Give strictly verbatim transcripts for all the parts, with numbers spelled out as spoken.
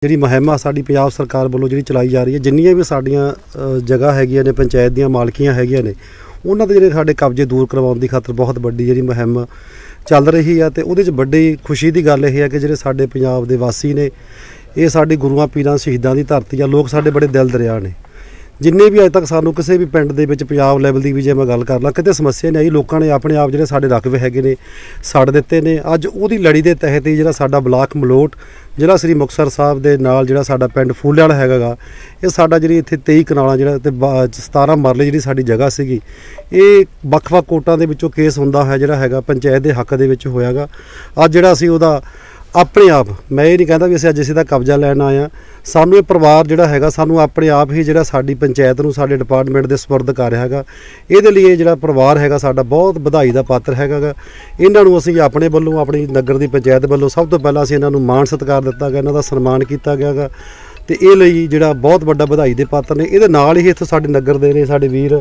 ਜਿਹੜੀ ਮੁਹਿੰਮ ਆ ਸਾਡੀ ਪੰਜਾਬ ਸਰਕਾਰ ਵੱਲੋਂ ਜਿਹੜੀ ਚਲਾਈ ਜਾ ਰਹੀ ਹੈ, ਜਿੰਨੀਆਂ ਵੀ ਸਾਡੀਆਂ ਜਗ੍ਹਾ ਹੈਗੀਆਂ ਨੇ ਪੰਚਾਇਤ ਦੀਆਂ ਮਾਲਕੀਆਂ ਹੈਗੀਆਂ ਨੇ, ਉਹਨਾਂ ਦੇ ਜਿਹੜੇ ਸਾਡੇ ਕਬਜ਼ੇ ਦੂਰ ਕਰਵਾਉਣ ਦੀ ਖਾਤਰ ਬਹੁਤ ਵੱਡੀ ਜਿਹੜੀ ਮੁਹਿੰਮ ਚੱਲ ਰਹੀ ਆ। ਤੇ ਉਹਦੇ 'ਚ ਵੱਡੀ ਖੁਸ਼ੀ ਦੀ ਗੱਲ ਇਹ ਹੈ ਕਿ ਜਿਹੜੇ ਸਾਡੇ ਪੰਜਾਬ ਦੇ ਵਾਸੀ ਨੇ, ਇਹ ਸਾਡੇ ਗੁਰੂਆਂ ਪੀਰਾਂ ਸ਼ਹੀਦਾਂ ਦੀ ਧਰਤੀ ਆ। ਲੋਕ ਸਾਡੇ ਬੜੇ ਦਿਲ ਦਰਿਆ ਨੇ। ਜਿੰਨੇ ਵੀ ਅੱਜ ਤੱਕ ਸਾਨੂੰ ਕਿਸੇ ਵੀ ਪਿੰਡ ਦੇ ਵਿੱਚ ਪੰਜਾਬ ਲੈਵਲ ਦੀ ਵੀ ਜੇ ਮੈਂ ਗੱਲ ਕਰ ਲਾਂ, ਕਿਤੇ ਸਮੱਸਿਆ ਨਹੀਂ ਆਈ। ਲੋਕਾਂ ਨੇ ਆਪਣੇ ਆਪ ਜਿਹੜੇ ਸਾਡੇ ਰਕਬੇ ਹੈਗੇ ਨੇ ਛੱਡ ਦਿੱਤੇ ਨੇ। ਅੱਜ ਉਹਦੀ ਲੜੀ ਦੇ ਤਹਿਤ ਹੀ ਜਿਹੜਾ ਸਾਡਾ ਬਲਾਕ ਮਲੋਟ ਜ਼ਿਲ੍ਹਾ ਸ੍ਰੀ ਮੁਕਤਸਰ ਸਾਹਿਬ ਦੇ ਨਾਲ ਜਿਹੜਾ ਸਾਡਾ ਪਿੰਡ ਫੂਲੇ ਵਾਲਾ ਹੈਗਾ ਗਾ, ਇਹ ਸਾਡਾ ਜਿਹੜੀ ਇੱਥੇ ਤੇਈ ਕਨਾਲਾਂ ਜਿਹੜਾ ਤੇ ਸਤਾਰਾਂ ਮਰਲੇ ਜਿਹੜੀ ਸਾਡੀ ਜਗ੍ਹਾ ਸੀਗੀ, ਇਹ ਵੱਖ-ਵੱਖ ਕੋਰਟਾਂ ਦੇ ਵਿੱਚੋਂ ਕੇਸ ਹੁੰਦਾ ਹੋਇਆ ਜਿਹੜਾ ਹੈਗਾ ਪੰਚਾਇਤ ਦੇ ਹੱਕ ਦੇ ਵਿੱਚ ਹੋਇਆਗਾ। ਅੱਜ ਜਿਹੜਾ ਅਸੀਂ ਉਹਦਾ ਆਪਣੇ ਆਪ, ਮੈਂ ਇਹ ਨਹੀਂ ਕਹਿੰਦਾ ਵੀ ਅਸੀਂ ਅੱਜ ਇਸੇ ਦਾ ਕਬਜ਼ਾ ਲੈਣ ਆਏ ਹਾਂ। ਸਾਨੂੰ ਇਹ ਪਰਿਵਾਰ ਜਿਹੜਾ ਹੈਗਾ ਸਾਨੂੰ ਆਪਣੇ ਆਪ ਹੀ ਜਿਹੜਾ ਸਾਡੀ ਪੰਚਾਇਤ ਨੂੰ ਸਾਡੇ ਡਿਪਾਰਟਮੈਂਟ ਦੇ ਸਪੁਰਦ ਕਰ ਰਿਹਾ ਹੈਗਾ। ਇਹਦੇ ਲਈ ਇਹ ਜਿਹੜਾ ਪਰਿਵਾਰ ਹੈਗਾ ਸਾਡਾ ਬਹੁਤ ਵਧਾਈ ਦਾ ਪਾਤਰ ਹੈਗਾ ਗਾ। ਇਹਨਾਂ ਨੂੰ ਅਸੀਂ ਆਪਣੇ ਵੱਲੋਂ, ਆਪਣੀ ਨਗਰ ਦੀ ਪੰਚਾਇਤ ਵੱਲੋਂ ਸਭ ਤੋਂ ਪਹਿਲਾਂ ਅਸੀਂ ਇਹਨਾਂ ਨੂੰ ਮਾਣ ਸਤਿਕਾਰ ਦਿੱਤਾ ਗਿਆ, ਇਹਨਾਂ ਦਾ ਸਨਮਾਨ ਕੀਤਾ ਗਿਆ ਗਾ। ਤੇ ਇਹ ਲਈ ਜਿਹੜਾ ਬਹੁਤ ਵੱਡਾ ਵਧਾਈ ਦੇ ਪਾਤਰ ਨੇ। ਇਹਦੇ ਨਾਲ ਹੀ ਇੱਥੇ ਸਾਡੇ ਨਗਰ ਦੇ ਨੇ ਸਾਡੇ ਵੀਰ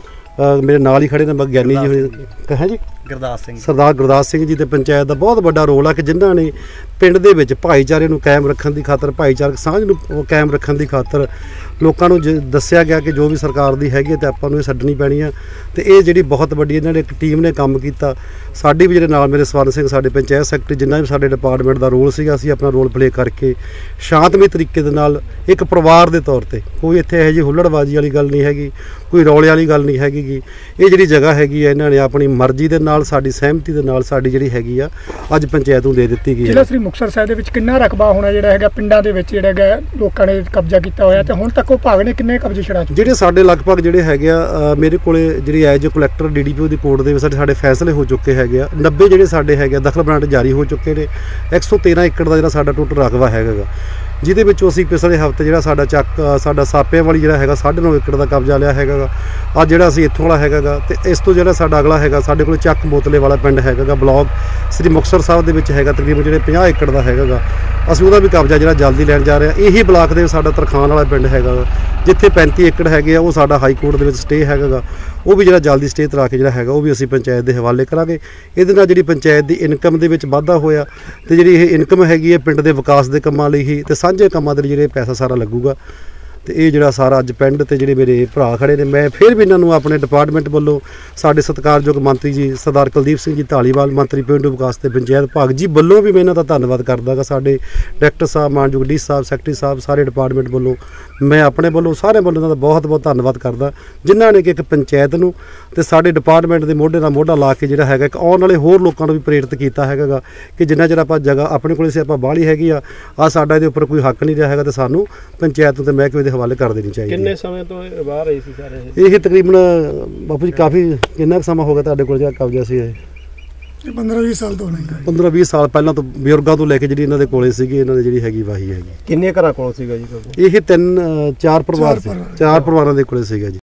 ਮੇਰੇ ਨਾਲ ਹੀ ਖੜੇ ਨੇ, ਵਿਗਿਆਨੀ ਜੀ ਹੋਏ ਹੈ ਜੀ, ਗੁਰਦਾਸ ਸਿੰਘ, ਸਰਦਾਰ ਗੁਰਦਾਸ ਸਿੰਘ ਜੀ। ਤੇ ਪੰਚਾਇਤ ਦਾ ਬਹੁਤ ਵੱਡਾ ਰੋਲ ਆ ਕਿ ਜਿਨ੍ਹਾਂ ਨੇ ਪਿੰਡ ਦੇ ਵਿੱਚ ਭਾਈਚਾਰੇ ਨੂੰ ਕਾਇਮ ਰੱਖਣ ਦੀ ਖਾਤਰ, ਭਾਈਚਾਰਕ ਸਾਂਝ ਨੂੰ ਕਾਇਮ ਰੱਖਣ ਦੀ ਖਾਤਰ ਲੋਕਾਂ ਨੂੰ ਜ ਦੱਸਿਆ ਗਿਆ ਕਿ ਜੋ ਵੀ ਸਰਕਾਰ ਦੀ ਹੈਗੀ ਤੇ ਆਪਾਂ ਨੂੰ ਇਹ ਛੱਡਣੀ ਪੈਣੀ ਆ। ਤੇ ਇਹ ਜਿਹੜੀ ਬਹੁਤ ਵੱਡੀ ਇਹਨਾਂ ਨੇ ਇੱਕ ਟੀਮ ਨੇ ਕੰਮ ਕੀਤਾ। ਸਾਡੀ ਵੀ ਜਿਹੜੇ ਨਾਲ ਮੇਰੇ ਸਵਰਨ ਸਿੰਘ ਸਾਡੇ ਪੰਚਾਇਤ ਸੈਕਟਰੀ, ਜਿੰਨਾ ਵੀ ਸਾਡੇ ਡਿਪਾਰਟਮੈਂਟ ਦਾ ਰੋਲ ਸੀਗਾ, ਅਸੀਂ ਆਪਣਾ ਰੋਲ ਪਲੇ ਕਰਕੇ ਸ਼ਾਂਤਮਈ ਤਰੀਕੇ ਦੇ ਨਾਲ ਇੱਕ ਪਰਿਵਾਰ ਦੇ ਤੌਰ ਤੇ, ਕੋਈ ਇੱਥੇ ਇਹੋ ਜਿਹੀ ਹੁੱਲੜਬਾਜ਼ੀ ਵਾਲੀ ਗੱਲ ਨਹੀਂ ਹੈਗੀ, ਕੋਈ ਰੌਲੇ ਵਾਲੀ ਗੱਲ ਨਹੀਂ ਹੈਗੀ ਗੀ। ਇਹ ਜਿਹੜੀ ਜਗ੍ਹਾ ਹੈਗੀ ਆ, ਇਹਨਾਂ ਨੇ ਆਪਣੀ ਮਰਜ਼ੀ ਦੇ ਨਾਲ, ਸਾਡੀ ਸਹਿਮਤੀ ਦੇ ਨਾਲ ਸਾਡੀ ਜਿਹੜੀ ਹੈਗੀ ਆ ਅੱਜ ਪੰਚਾਇਤ ਨੂੰ ਦੇ ਦਿੱਤੀ ਗਈ ਹੈ। ਜ਼ਿਲ੍ਹਾ ਸ੍ਰੀ ਮੁਕਤਸਰ ਸਾਹਿਬ ਦੇ ਵਿੱਚ ਕਿੰਨਾ ਰਕਬਾ ਹੋਣਾ ਜਿਹੜਾ ਹੈਗਾ ਪਿੰਡਾਂ ਦੇ ਵਿੱਚ ਜਿਹੜਾ ਹੈਗਾ ਲੋਕਾਂ ਨੇ ਕਬਜ਼ਾ ਕੀਤਾ ਹੋਇਆ, ਤੇ ਹੁਣ ਤੱਕ ਉਹ ਭਾਗ ਨੇ ਕਿੰਨੇ ਕਬਜ਼ੇ ਛੜਾ ਚੁੱਕੇ? ਜਿਹੜੇ ਸਾਡੇ ਲਗਭਗ ਜਿਹੜੇ ਹੈਗੇ ਆ, ਮੇਰੇ ਕੋਲੇ ਜਿਹੜੀ ਐਜ collector D D P O ਦੀ ਕੋਰਟ ਦੇ ਵਿੱਚ ਸਾਡੇ ਸਾਡੇ ਫੈਸਲੇ ਹੋ ਚੁੱਕੇ ਹੈਗੇ ਆ। ਨੱਬੇ ਜਿਹੜੇ ਸਾਡੇ ਹੈਗੇ ਆ ਦਖਲ ਬਰਾਂਟ ਜਾਰੀ ਹੋ ਚੁੱਕੇ ਨੇ। ਇੱਕ ਸੌ ਤੇਰਾਂ ਏਕੜ ਦਾ ਜਿਹੜਾ ਸਾਡਾ ਟੋਟਲ ਰਕਬਾ ਹੈਗਾ ਗਾ, ਜਿਹਦੇ ਵਿੱਚੋਂ ਅਸੀਂ ਪਿਛਲੇ ਹਫ਼ਤੇ ਜਿਹੜਾ ਸਾਡਾ ਚੱਕ ਸਾਡਾ ਸਾਪਿਆਂ ਵਾਲੀ ਜਿਹੜਾ ਹੈਗਾ ਸਾਢੇ ਨੌ ਏਕੜ ਦਾ ਕਬਜ਼ਾ ਲਿਆ ਹੈਗਾ ਗਾ। ਅੱਜ ਜਿਹੜਾ ਅਸੀਂ ਇੱਥੋਂ ਵਾਲਾ ਹੈਗਾ ਗਾ, ਤੇ ਇਸ ਤੋਂ ਜਿਹੜਾ ਸਾਡਾ ਅਗਲਾ ਹੈਗਾ ਸਾਡੇ ਕੋਲ ਚੱਕ ਮੋਤਲੇ ਵਾਲਾ ਪਿੰਡ ਹੈਗਾ ਗਾ, ਬਲਾਕ ਸ੍ਰੀ ਮੁਕਤਸਰ ਸਾਹਿਬ ਦੇ ਵਿੱਚ ਹੈਗਾ, ਤਕਰੀਬਨ ਜਿਹੜੇ ਪੰਜਾਹ ਏਕੜ ਦਾ ਹੈਗਾ ਗਾ। ਅਸੀਂ ਉਹਦਾ ਵੀ ਕਬਜ਼ਾ ਜਿਹੜਾ ਜਲਦੀ ਲੈਣ ਜਾ ਰਹੇ ਹਾਂ। ਇਹੀ ਬਲਾਕ ਦੇ ਸਾਡਾ ਤਰਖਾਨ ਵਾਲਾ ਪਿੰਡ ਹੈਗਾ ਗਾ, ਜਿੱਥੇ ਪੈਂਤੀ ਏਕੜ ਹੈਗੇ ਆ, ਉਹ ਸਾਡਾ ਹਾਈ ਕੋਰਟ ਦੇ ਵਿੱਚ ਸਟੇ ਹੈਗਾ ਗਾ। ਉਹ ਵੀ ਜਿਹੜਾ ਜਲਦੀ ਸਟੇ ਤਰਾ ਕੇ ਜਿਹੜਾ ਹੈਗਾ ਉਹ ਵੀ ਅਸੀਂ ਪੰਚਾਇਤ ਦੇ ਹਵਾਲੇ ਕਰਾਂਗੇ। ਇਹਦੇ ਨਾਲ ਜਿਹੜੀ ਪੰਚਾਇਤ ਦੀ ਇਨਕਮ ਦੇ ਵਿੱਚ ਵਾਧਾ ਹੋਇਆ, ਤੇ ਜਿਹੜੀ ਇਹ ਇਨਕਮ ਹੈਗੀ ਹੈ ਪਿੰਡ ਦੇ ਵਿਕਾਸ ਦੇ ਕੰਮਾਂ ਲਈ ਹੀ ਤੇ ਸਾਂਝੇ ਕੰਮਾਂ ਦੇ ਲਈ ਜਿਹੜੇ ਪੈਸਾ ਸਾਰਾ ਲੱਗੂਗਾ। ਤੇ ਇਹ ਜਿਹੜਾ ਸਾਰਾ ਅੱਜ ਪਿੰਡ ਤੇ ਜਿਹੜੇ ਮੇਰੇ ਭਰਾ ਖੜੇ ਨੇ, ਮੈਂ ਫਿਰ ਵੀ ਇਹਨਾਂ ਨੂੰ ਆਪਣੇ ਡਿਪਾਰਟਮੈਂਟ ਵੱਲੋਂ, ਸਾਡੇ ਸਤਿਕਾਰਯੋਗ ਮੰਤਰੀ ਜੀ ਸਰਦਾਰ ਕੁਲਦੀਪ ਸਿੰਘ ਜੀ ਧਾਲੀਵਾਲ, ਮੰਤਰੀ ਪੇਂਡੂ ਵਿਕਾਸ ਤੇ ਪੰਚਾਇਤ ਵਿਭਾਗ ਜੀ ਵੱਲੋਂ ਵੀ ਮੈਂ ਇਹਨਾਂ ਦਾ ਧੰਨਵਾਦ ਕਰਦਾ ਗਾ। ਸਾਡੇ ਡਾਇਰੈਕਟਰ ਸਾਹਿਬ, ਮਾਨਯੋਗ ਡੀ ਸਾਹਿਬ, ਸੈਕਟਰੀ ਸਾਹਿਬ, ਸਾਰੇ ਡਿਪਾਰਟਮੈਂਟ ਵੱਲੋਂ, ਮੈਂ ਆਪਣੇ ਵੱਲੋਂ ਸਾਰਿਆਂ ਵੱਲੋਂ ਇਹਨਾਂ ਦਾ ਬਹੁਤ ਬਹੁਤ ਧੰਨਵਾਦ ਕਰਦਾ, ਜਿਨ੍ਹਾਂ ਨੇ ਕਿ ਇੱਕ ਪੰਚਾਇਤ ਨੂੰ ਤੇ ਸਾਡੇ ਡਿਪਾਰਟਮੈਂਟ ਦੇ ਮੋਢੇ ਨਾਲ ਮੋਢਾ ਲਾ ਕੇ ਜਿਹੜਾ ਹੈਗਾ ਇੱਕ ਆਉਣ ਵਾਲੇ ਹੋਰ ਲੋਕਾਂ ਨੂੰ ਵੀ ਪ੍ਰੇਰਿਤ ਕੀਤਾ ਹੈਗਾ ਗਾ ਕਿ ਜਿੰਨਾ ਚਿਰ ਆਪਾਂ ਜਗ੍ਹਾ ਆਪਣੇ ਕੋਲ ਸੀ ਆਪਾਂ ਬਾਹਲੀ ਹੈਗੀ ਆ, ਆ ਸਾਡਾ ਇਹਦੇ ਉੱਪਰ ਕੋਈ ਹੱਕ ਨਹੀਂ ਰਿਹਾ ਹੈਗਾ, ਤੇ ਸਾਨੂੰ ਪੰਚਾਇਤ ਨੂੰ ਤੇ ਮਹਿਕਮੇ ਦੇ ਹਵਾਲੇ ਕਰ ਦੇਣੀ ਚਾਹੀਦੀ। ਕਿੰਨੇ ਸਮੇਂ ਤੋਂ ਬਾਹਰ ਆਈ ਸੀ ਸਾਰੇ ਇਹ? ਇਹ ਤਕਰੀਬਨ ਬਾਪੂ ਜੀ ਕਾਫੀ ਕਿੰਨਾ ਸਮਾਂ ਹੋ ਗਿਆ ਤੁਹਾਡੇ ਕੋਲ ਜਿਹੜਾ ਕਬਜ਼ਾ ਸੀ? ਇਹ ਪੰਦਰਾਂ ਵੀਹ ਸਾਲ ਤੋਂ ਨਹੀਂ, ਪੰਦਰਾਂ ਵੀਹ ਸਾਲ ਪਹਿਲਾਂ ਤੋਂ ਬਜ਼ੁਰਗਾਂ ਤੋਂ ਲੈ ਕੇ ਜਿਹੜੀ ਇਹਨਾਂ ਦੇ ਕੋਲੇ ਸੀਗੀ, ਇਹਨਾਂ ਦੀ ਜਿਹੜੀ ਹੈਗੀ ਵਾਹੀ ਹੈਗੀ। ਕਿੰਨੇ ਘਰਾਂ ਕੋਲ ਸੀਗਾ ਜੀ? ਇਹ ਤਿੰਨ ਚਾਰ ਪਰਿਵਾਰ ਸੀ, ਚਾਰ ਪਰਿਵਾਰਾਂ ਦੇ ਕੋਲੇ ਸੀਗਾ ਜੀ।